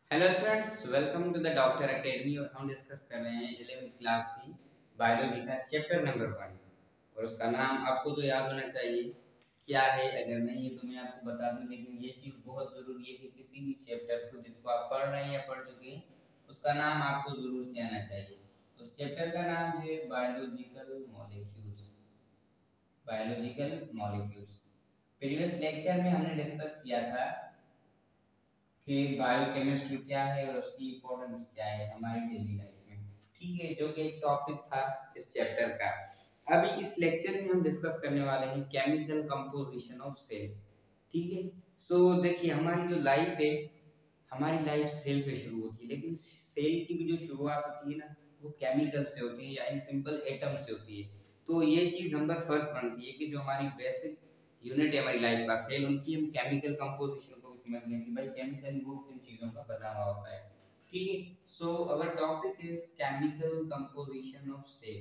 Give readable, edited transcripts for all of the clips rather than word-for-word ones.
Hello students, welcome to the doctor academy. और हम discuss कर रहे हैं 11th क्लास की बायोलॉजी का चैप्टर नंबर 1। और उसका नाम आपको तो याद होना चाहिए क्या है। अगर नहीं है तो मैं आपको बता दूं, लेकिन ये चीज़ बहुत ज़रूरी है कि किसी भी चैप्टर को जिसको आप पढ़ रहे हैं या पढ़ चुके हैं उसका नाम आपको ज़रूर से आना चाहिए। उस चैप्टर का नाम है biological molecules. Biological molecules. Previous lecture में हमने डिस्कस किया था कि बायोकेमिस्ट्री क्या है और उसकी इम्पोर्टेंस क्या है हमारी डेली लाइफ में। ठीक है, जो कि एक टॉपिक था इस चैप्टर का। अभी इस लेक्चर में हम डिस्कस करने वाले हैं केमिकल कंपोजिशन ऑफ सेल। ठीक है। सो देखिए, हमारी जो लाइफ है, हमारी लाइफ सेल से शुरू होती है, लेकिन सेल की भी जो शुरुआत होती है ना, वो केमिकल से होती है या इन सिंपल एटम से होती है। तो ये चीज नंबर फर्स्ट बनती है कि जो हमारी बेसिक यूनिट है हमारी लाइफ का, सेल, उनकी हम केमिकल कंपोजिशन को भी समझ लें कि भाई केमिकल वो किन चीजों का बना हुआ होता है। ठीक है। So our topic is chemical composition of cell.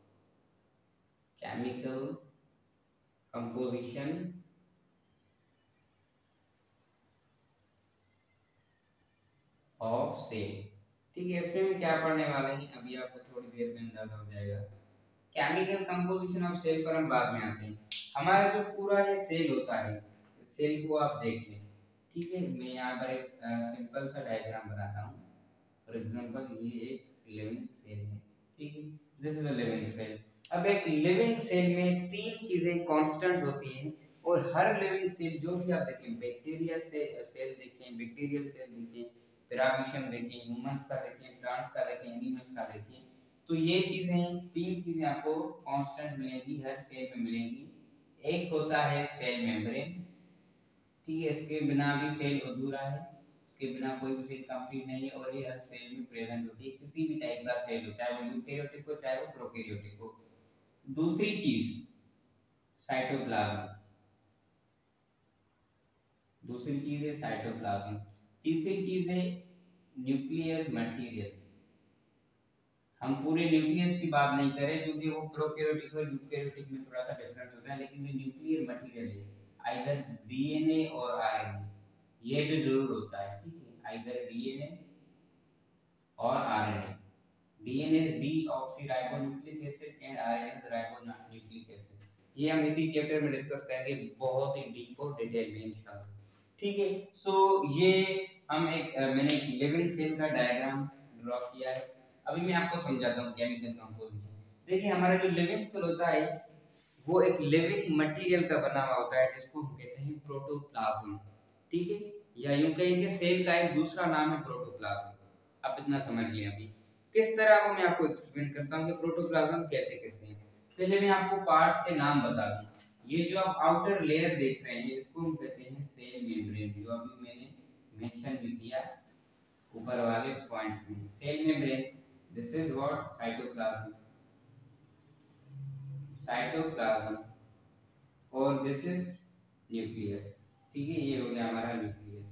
Chemical composition of cell. ठीक है, इसमें हम क्या पढ़ने वाले हैं अभी आपको थोड़ी देर में अंदाजा हो जाएगा। केमिकल कंपोजिशन ऑफ सेल पर हम बाद में आते हैं। हमारा जो पूरा ये सेल होता है, सेल को आप देख लें। ठीक है, मैं यहाँ पर एक सिंपल सा डायग्राम बनाता हूँ। फॉर एग्जांपल, ये एक लिविंग सेल है। ठीक है, this is a living cell. अब एक लिविंग सेल में तीन चीजें कांस्टेंट होती हैं। और हर लिविंग सेल जो भी आप देखें, बैक्टीरिया से सेल देखें, बैक्टीरियल सेल देखें, फिर आप मिशन देखें, ह्यूमंस का देखें, प्लांट्स का देखें, एनिमल्स का देखें, तो ये चीजें, तीन चीजें आपको कांस्टेंट मिलेंगी, हर सेल में मिलेंगी। एक होता है सेल मेम्ब्रेन। ठीक है, इसके बिना भी सेल अधूरा है, इसके बिना कोई भी सेल कंप्लीट नहीं है। और ये हर सेल में प्रेजेंट होती है, किसी भी टाइप का सेल हो, चाहे वो यूकेरियोटिक हो चाहे वो प्रोकैरियोटिक हो। दूसरी चीज साइटोप्लाज्म। दूसरी चीज है साइटोप्लाज्म। तीसरी चीज है न्यूक्लियर मटेरियल। हम पूरे न्यूक्लियस की बात नहीं करें क्योंकि वो प्रोकैरियोटिक और यूकेरियोटिक में थोड़ा सा डिफरेंस होता है, लेकिन जो न्यूक्लियर मटेरियल है, आइदर डीएनए और आरएनए, ये भी जरूर होता है। ठीक है, आइदर डीएनए और RNA. DNA deoxyribonucleic acid and RNA ribonucleic acid. ये हम इसी चैप्टर में डिस्कस करेंगे बहुत ही डीप और डिटेल में इंशाल्लाह। ठीक है। सो ये हम मैंने एक लिविंग सेल का डायग्राम ड्रॉ किया है। अभी मैं आपको समझाता हूँ केमिकल कंपोजिशन। देखिए, हमारा जो लिविंग सेल होता है वो एक लिविंग मटेरियल का बना हुआ होता है जिसको हम कहते हैं प्रोटोप्लाज्म। ठीक है, या यूं कहेंगे सेल का एक दूसरा नाम है प्रोटोप्लाज्म। आप इतना समझ लें। अभी किस तरह वो मैं आपको एक्सप्लेन करता हूँ कि प्रोटोप्लाज्म कहते कैसे हैं। पहले मैं आपको पार्ट्स के नाम बता दूं। ये जो आप आउटर लेयर देख रहे हैं इसको हम कहते हैं सेल मेम्ब्रेन, जो अभी मैंने मेंशन भी किया ऊपर वाले पॉइंट्स में। Cell membrane, this is what cytoplasm. Cytoplasm और दिस इज न्यूक्लियस। ठीक है, ये हो गया हमारा न्यूक्लियस।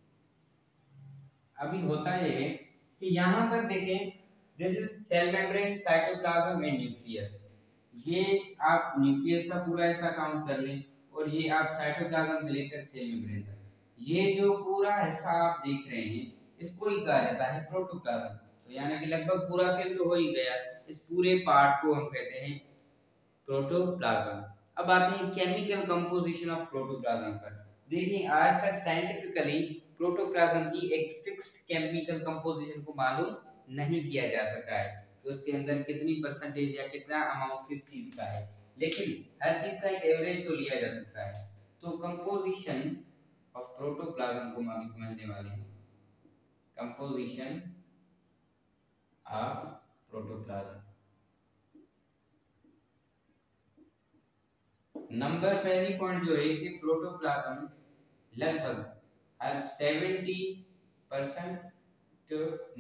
अभी होता ये है कि यहाँ पर देखें, this is cell membrane, cytoplasm and nucleus. ये आप न्यूक्लियस का पूरा ऐसा काउंट कर लें, और ये आप साइटोप्लाज्म से लेकर सेल मेम्ब्रेन तक, ये जो पूरा हिस्सा आप देख रहे हैं इसको ही कहा जाता है प्रोटोप्लाज्म। तो यानी कि लगभग पूरा सेल तो हो ही गया, इस पूरे पार्ट को हम कहते हैं प्रोटोप्लाज्म। अब आते हैं केमिकल कंपोजिशन ऑफ प्रोटोप्लाज्म पर। देखिए, आज तक साइंटिफिकली प्रोटोप्लाज्म की एक फिक्स्ड केमिकल कंपोजिशन को मालूम नहीं किया जा सका है कि उसके अंदर कितनी परसेंटेज या कितना अमाउंट किस चीज का है, लेकिन हर चीज का एक एवरेज तो लिया जा सकता है। तो कंपोजिशन ऑफ प्रोटोप्लाज्म को हम अभी समझने वाले हैं। Composition of protoplasm. नंबर पहली पॉइंट जो है कि प्रोटोप्लाज्म लगभग हर 70% टू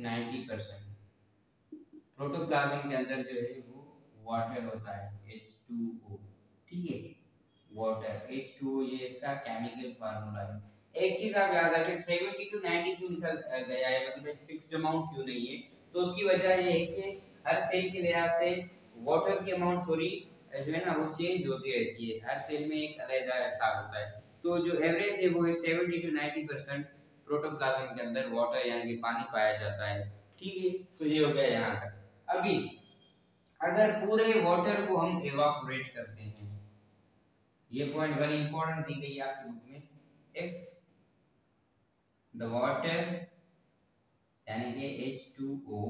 90% प्रोटोप्लाज्म के अंदर जो है वो वाटर होता है, H2O। ठीक है, वाटर H2O, ये इसका केमिकल फार्मूला है। एक चीज आप याद रखें, 70 टू 90 क्यों लिखा गया है, मतलब एक फिक्स्ड अमाउंट क्यों नहीं है। तो उसकी वजह ये है कि हर सेल के लिहाज से वाटर की अमाउंट थोड़ी जो है ना वो चेंज होती रहती है, हर सेल में एक अलग हिसाब होता है। तो जो एवरेज है वो है 70 टू 90% प्रोटोप्लाज्म के अंदर वाटर यानी कि पानी पाया जाता है। ठीक है, तो ये हो गया यहाँ तक। अभी अगर पूरे वाटर को हम एवापोरेट करते हैं, ये पॉइंट वेरी इंपॉर्टेंट दी गई है आपकी बुक में, इफ द वाटर यानी कि H2O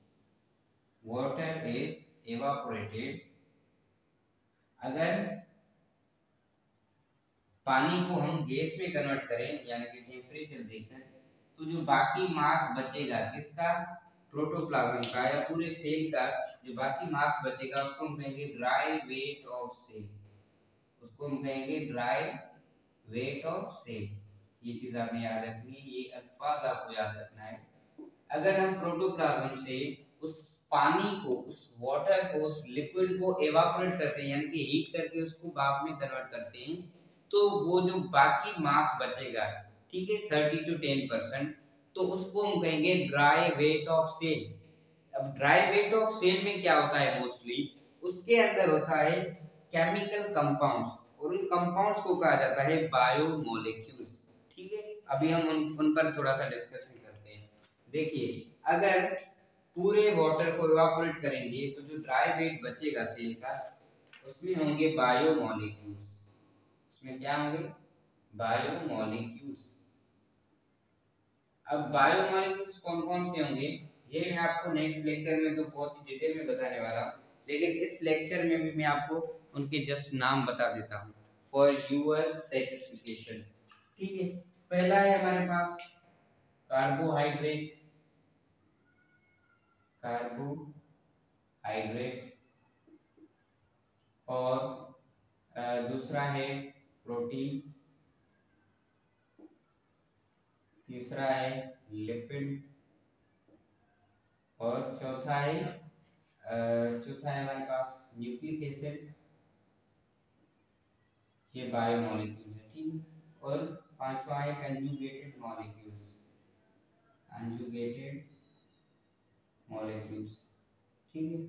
वाटर इज एवापोरेटेड, अगर पानी को हम गैस में कन्वर्ट करें यानी कि टेम्परेचर देकर, तो जो बाकी मास बचेगा किसका, प्रोटोप्लाज्म का या पूरे सेल का, जो बाकी मास बचेगा उसको हम कहेंगे ड्राई वेट ऑफ सेल, उसको हम कहेंगे ड्राई वेट ऑफ सेल। ये चीज आपने याद रखनी है, ये अल्फाज आपको याद रखना है। अगर हम प्रोटोप्लाज्म से उस पानी को, उस वाटर को, उस लिक्विड को एवापोरेट करते हैं यानी कि हीट करके उसको भाप में कन्वर्ट करते हैं, तो वो जो बाकी मास बचेगा, ठीक है, 30 to 10%, तो उसको हम कहेंगे ड्राई वेट ऑफ सेल। अब ड्राई वेट ऑफ सेल में क्या होता है, मोस्टली उसके अंदर होता है केमिकल कंपाउंड्स, और उन कंपाउंड्स को कहा जाता है बायोमोलेक्यूल्स। ठीक है, अभी हम उन पर थोड़ा सा डिस्कशन करते हैं। देखिए, अगर पूरे वाटर को इवापोरेट करेंगे तो जो ड्राई वेट बचेगा सेल का, उसमें होंगे बायोमोलेक्यूल्स। उसमें क्या होंगे, बायोमोलेक्यूल्स। अब बायोमोलेक्यूल्स कौन कौन से होंगे, ये मैं आपको नेक्स्ट लेक्चर में तो बहुत ही डिटेल में बताने वाला हूँ, लेकिन इस लेक्चर में भी मैं आपको उनके जस्ट नाम बता देता हूँ फॉर यूअर सेटिस्फिकेशन। ठीक है, पहला है हमारे पास कार्बोहाइड्रेट, कार्बोहाइड्रेट, और दूसरा है प्रोटीन, तीसरा है लिपिड, और चौथा है हमारे पास न्यूक्लिक एसिड, ये बायोमोलेक्यूल है। ठीक, और पांचवा है कंजुगेटेड मॉलिक्यूल्स, कंजुगेटेड मॉलिक्यूल्स। ठीक है,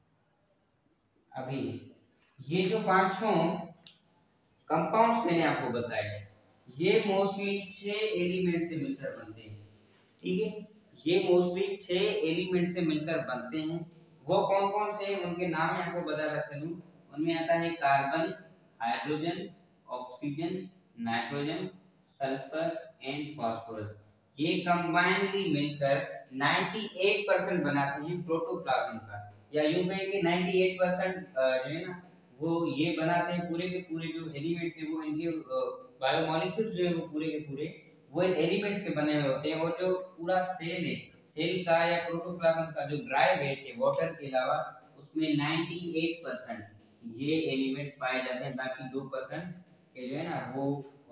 अभी ये जो पांचों कंपाउंड्स मैंने आपको बताए, ये मोस्टली 6 एलिमेंट से मिलकर बनते हैं। ठीक है, ये मोस्टली 6 एलिमेंट से मिलकर बनते हैं। वो कौन कौन से हैं उनके नाम मैं आपको बताता चलूं। उनमें आता है carbon, hydrogen, oxygen, nitrogen, sulphur and phosphorus. ये कंबाइनली मिलकर 98% बनाते हैं प्रोटोप्लाज्म का, या यूं कहें कि 98% जो है ना, वो ये बनाते हैं पूरे के पूरे जो एलिमेंट्स है, वो इनके बायोमोलिक्यूल्स जो है वो पूरे के पूरे वो इन एलिमेंट्स के बने हुए होते हैं। और जो पूरा सेल है, सेल का या प्रोटोप्लाज्म का जो ड्राई वेट है वाटर के अलावा, उसमें 98% ये एलिमेंट्स पाए जाते हैं। बाकी 2% के जो है ना वो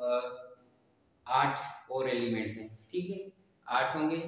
8 और एलिमेंट्स हैं। ठीक है, 8 होंगे,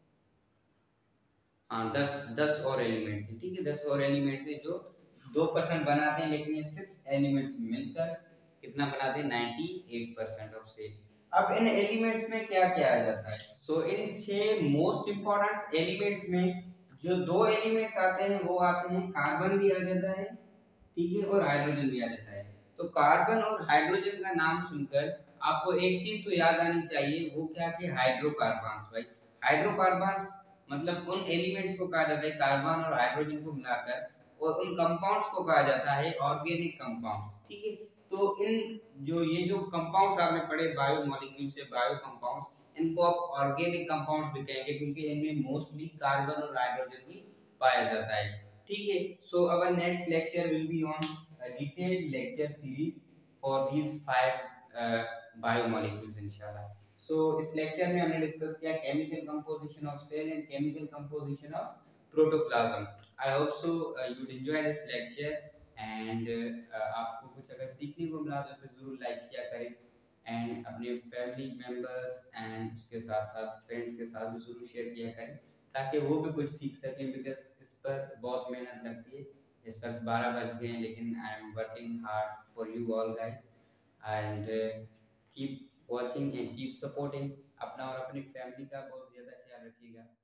हाँ 10 और एलिमेंट्स हैं। ठीक है, 10 और एलिमेंट्स हैं जो 2% बनाते हैं, लेकिन ये 6 एलिमेंट्स मिलकर कितना बनाते हैं, 98% ऑफ सेल। अब इन एलिमेंट्स में क्या क्या आ जाता है, सो इन 6 मोस्ट इंपॉर्टेंट एलिमेंट्स में जो 2 एलिमेंट्स आते हैं वो आते हैं, कार्बन भी आ जाता है, ठीक है, और हाइड्रोजन भी आ जाता है। तो कार्बन और हाइड्रोजन का नाम सुनकर आपको एक चीज तो याद आनी चाहिए, वो क्या कि हाइड्रोकार्बन्स। भाई हाइड्रोकार्बन्स मतलब उन एलिमेंट्स को कहा जाता है कार्बन और हाइड्रोजन को मिलाकर, और उन कंपाउंड्स को कहा जाता है ऑर्गेनिक कंपाउंड्स। ठीक है, तो इन ये जो कंपाउंड्स आपने पढ़े बायोमोलिक्यूल से बायो कंपाउंड्स, इनको आप ऑर्गेनिक कंपाउंड्स भी कहेंगे, क्योंकि इनमें मोस्टली कार्बन और हाइड्रोजन भी पाया जाता है। ठीक है, so our next lecture will be on detailed lecture series for these 5 biomolecules इंशाल्लाह। सो इस लेक्चर में हमने डिस्कस किया chemical composition of cell and chemical composition of protoplasm. I hope so you would enjoy this lecture, and आपको कुछ अगर सीखने को मिला तो इसे जरूर लाइक किया करें, एंड अपने फैमिली मेंबर्स एंड उसके साथ साथ फ्रेंड्स के साथ भी जरूर शेयर किया करें, ताकि वो भी कुछ सीख सकें, बिकॉज इस पर बहुत मेहनत लगती है। इस वक्त 12 बज गए हैं, लेकिन I am working hard for you all guys, and keep watching and keep supporting. अपना और अपनी फैमिली का बहुत ज़्यादा ख्याल रखिएगा।